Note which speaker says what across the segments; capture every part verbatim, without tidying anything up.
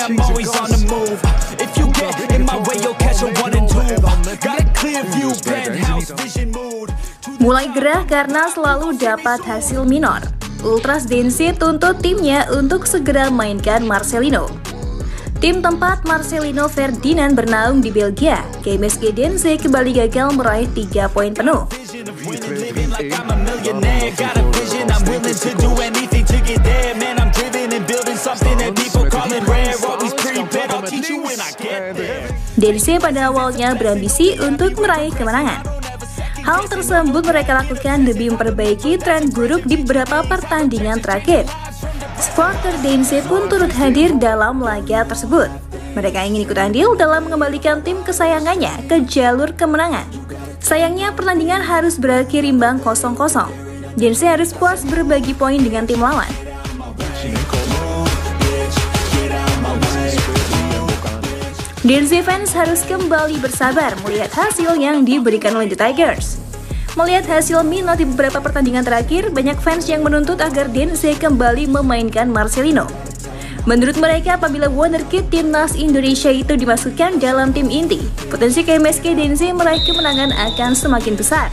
Speaker 1: I'm always on the move. If you get in my way, you'll catch a one and two. Got a clear view, penthouse vision mood.
Speaker 2: Mulai gerah karena selalu dapat hasil minor, Ultras Dense tuntut timnya untuk segera mainkan Marcelino. Tim tempat Marcelino Ferdinand bernaung di Belgia, K M S G Dense kembali gagal meraih tiga poin penuh. Dense pada awalnya berambisi untuk meraih kemenangan. Hal tersebut mereka lakukan demi memperbaiki tren buruk di beberapa pertandingan terakhir. Supporter Dense pun turut hadir dalam laga tersebut. Mereka ingin ikut andil dalam mengembalikan tim kesayangannya ke jalur kemenangan. Sayangnya pertandingan harus berakhir imbang kosong kosong. Dense harus puas berbagi poin dengan tim lawan. Dense fans harus kembali bersabar melihat hasil yang diberikan oleh The Tigers. Melihat hasil minor di beberapa pertandingan terakhir, banyak fans yang menuntut agar Dense kembali memainkan Marcelino. Menurut mereka, apabila wonderkid timnas Indonesia itu dimasukkan dalam tim inti, potensi K M S G Dense meraih kemenangan akan semakin besar.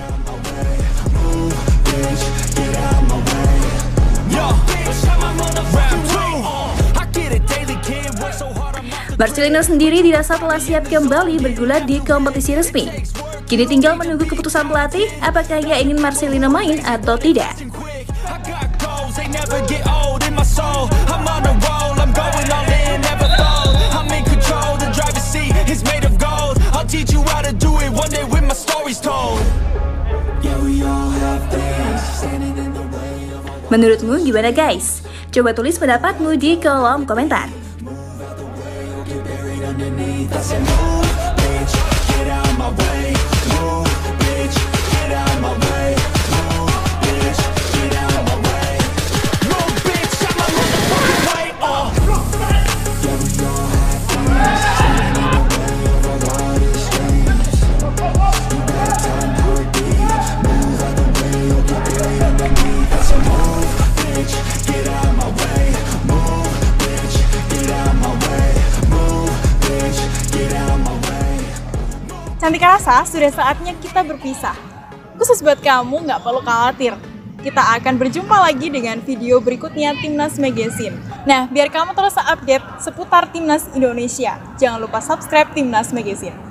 Speaker 2: Marcelino sendiri dirasa telah siap kembali bergulat di kompetisi resmi. Kini tinggal menunggu keputusan pelatih apakah ia ingin Marcelino main atau tidak. Menurutmu gimana guys? Coba tulis pendapatmu di kolom komentar.
Speaker 3: Cantik rasa, sudah saatnya kita berpisah. Khusus buat kamu, nggak perlu khawatir. Kita akan berjumpa lagi dengan video berikutnya Timnas Magazine. Nah, biar kamu terus update seputar Timnas Indonesia, jangan lupa subscribe Timnas Magazine.